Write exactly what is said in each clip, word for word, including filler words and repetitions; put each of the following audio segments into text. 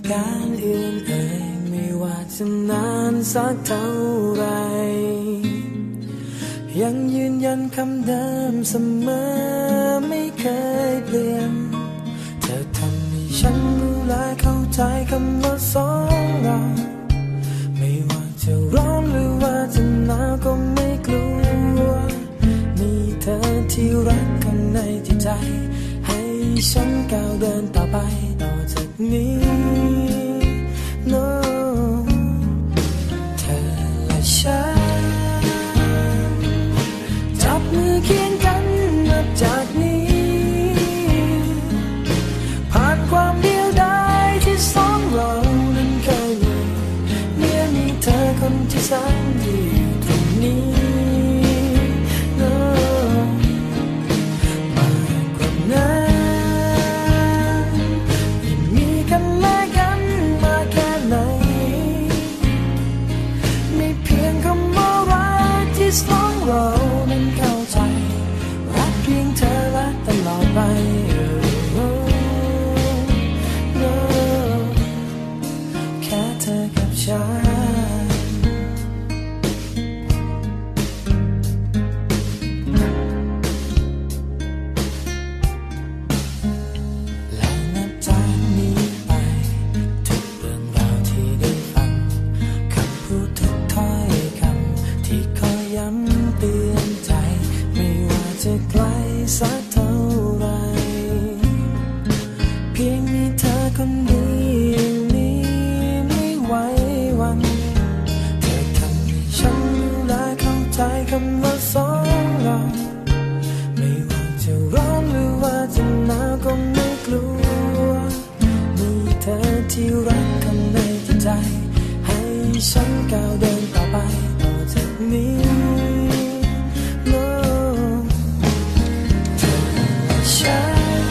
การอื่นเอ่ยไม่ว่าจะนานสักเท่าไรยังยืนยันคำเดิมเสมอไม่เคยเปลี่ยนเธอทำให้ฉันรู้และเข้าใจคำว่าสองเราไม่ว่าจะร้อนหรือว่าจะหนาวก็ไม่กลัวมีเธอที่รักข้างในจิตใจให้ฉันก้าวเดินต่อไปต่อจากนี้ no เธอและฉันจับมือเคียงกันนับจากนี้ผ่านความเดียวดายที่สองเรานั้นเคยมีเมื่อมีเธอคนที่แสนดีตรงนี้ no มากกว่านั้นยิ่งมีกันและกันมาแค่ไหนไม่เพียงคำว่ารักที่สองเรานั้นเข้าใจรักเพียงเธอและตลอดไปแค่เธอกับฉันแล้วนับจากนี้ไปทุกเรื่องราวที่ได้ฟังคำพูดทุกถ้อยคำที่คอยย้ำเตือนใจไม่ว่าจะไกลสักเท่าไรเพียงมีเธอคนเดียวนี้ไม่ไหววันเธอทำให้ฉันรู้และเข้าใจคำว่าสองเราไม่ว่าจะร้อนหรือว่าจะหนาวก็ไม่กลัวมีเธอที่รักข้างในจิตใจให้ฉันก้าวเดินต่อไปต่อจากนี้ no เธอและฉัน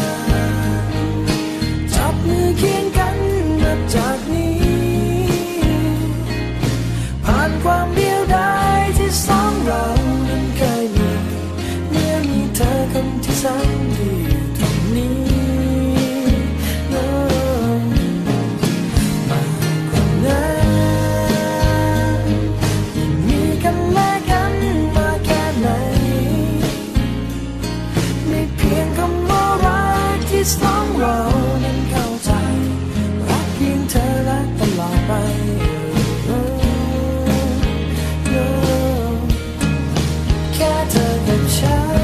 จับมือเคียงกันนับจากนี้ผ่านความเดียวดายที่สองเรานั้นเคยมีเมื่อมีเธอคนที่แสนดีตรงนี้ no มากกว่านั้นยิ่งมีกันและกันมาแค่ไหนไม่เพียงคำว่ารักที่สองเรานั้นเข้าใจรักเพียงเธอและตลอดไปแค่เธอกับฉัน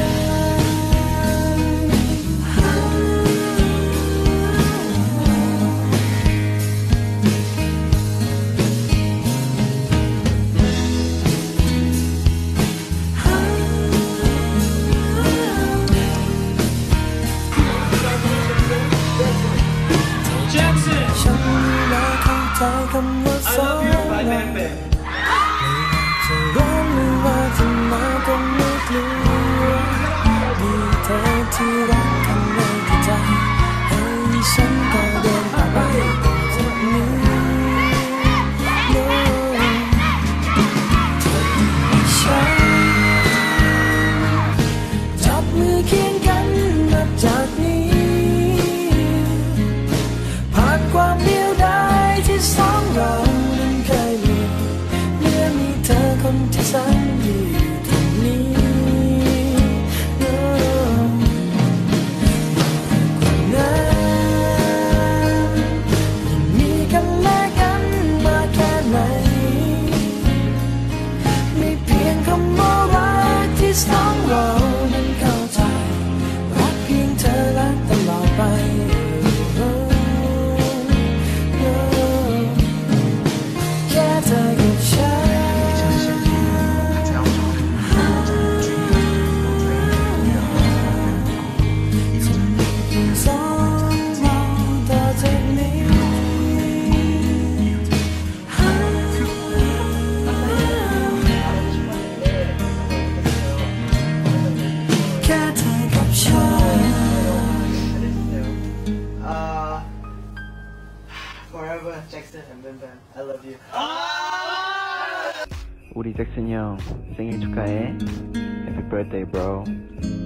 ฉันและเข้าใจคำว่าสองเราไม่ว่าจะร้อนหรือว่าจะหนาวก็ไม่กลัวมีเธอที่รักข้างในจิตใจให้ฉันก้าวเดินต่อไปต่อจากนี้ no เธอและฉันจับมือเคียงกันนับจากนี้ผ่านความเดียวดายที่สองเรานั้นเคยมีเมื่อมีเธอคนที่แสนดีตรงนี้ no มากกว่านั้นยิ่งมีกันและกันมาแค่ไหนไม่เพียงคำว่ารักที่สองเรานั้นเข้าใจรักเพียงเธอและตลอดไปแค่เธอกับฉันจะมีเพียงสองเราต่อจากนี้แค่เธอกับฉัน Uh, forever, Jackson and Ben Ben. I love you. 우리 잭슨이 형 생일 축하해. Happy birthday, bro.